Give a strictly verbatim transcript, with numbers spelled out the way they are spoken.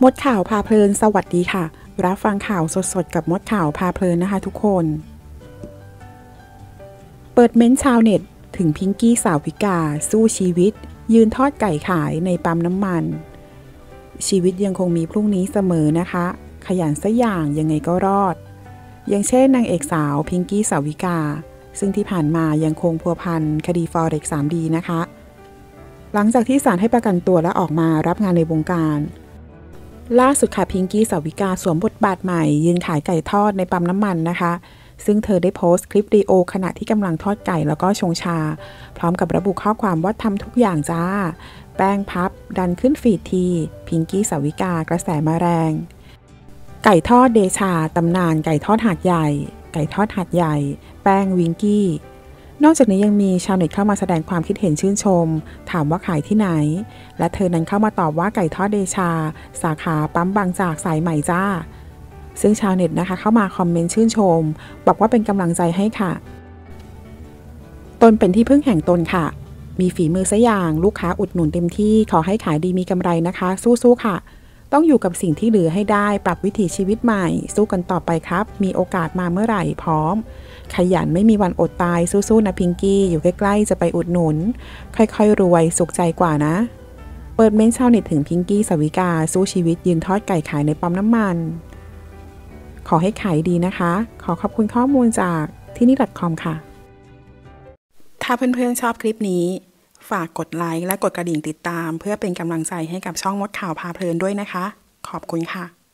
มดข่าวพาเพลินสวัสดีค่ะรับฟังข่าวสดๆกับมดข่าวพาเพลินนะคะทุกคนเปิดเม้นชาวเน็ตถึงพิงกี้สาวิกาสู้ชีวิตยืนทอดไก่ขายในปั๊มน้ำมันชีวิตยังคงมีพรุ่งนี้เสมอนะคะขยันสักอย่างยังไงก็รอดอย่างเช่นนางเอกสาวพิงกี้สาวิกาซึ่งที่ผ่านมายังคงพัวพันคดี Forex ทรี ดี นะคะหลังจากที่ศาลให้ประกันตัวและออกมารับงานในวงการล่าสุดค่ะพิงกี้สาวิกาสวมบทบาทใหม่ยืนขายไก่ทอดในปั๊มน้ำมันนะคะซึ่งเธอได้โพสต์คลิปวิดีโอขณะที่กำลังทอดไก่แล้วก็ชงชาพร้อมกับระบุข้อความว่าทำทุกอย่างจ้าแป้งพับดันขึ้นฟีดทีพิงกี้สาวิกากระแสมาแรงไก่ทอดเดชาตำนานไก่ทอดหาดใหญ่ไก่ทอดหาดใหญ่แป้งวิงกี้นอกจากนี้ยังมีชาวเน็ตเข้ามาแสดงความคิดเห็นชื่นชมถามว่าขายที่ไหนและเธอนั้นเข้ามาตอบว่าไก่ทอดเดชาสาขาปั๊มบางจากสายใหม่จ้าซึ่งชาวเน็ตนะคะเข้ามาคอมเมนต์ชื่นชมบอกว่าเป็นกำลังใจให้ค่ะตนเป็นที่พึ่งแห่งตนค่ะมีฝีมือซะอย่างลูกค้าอุดหนุนเต็มที่ขอให้ขายดีมีกำไรนะคะสู้ๆค่ะต้องอยู่กับสิ่งที่เหลือให้ได้ปรับวิถีชีวิตใหม่สู้กันต่อไปครับมีโอกาสมาเมื่อไหร่พร้อมขยันไม่มีวันอดตายสู้ๆนะพิงกี้อยู่ใกล้ๆจะไปอุดหนุนค่อยๆรวยสุขใจกว่านะเปิดเม้นชาวเน็ตถึงพิงกี้สาวิกาสู้ชีวิตยืนทอดไก่ขายในปั๊มน้ำมันขอให้ขายดีนะคะขอขอบคุณข้อมูลจากที่นี่ .com ค่ะถ้าเพื่อนๆชอบคลิปนี้ฝากกดไลค์และกดกระดิ่งติดตามเพื่อเป็นกำลังใจให้กับช่องมดข่าวพาเพลินด้วยนะคะขอบคุณค่ะ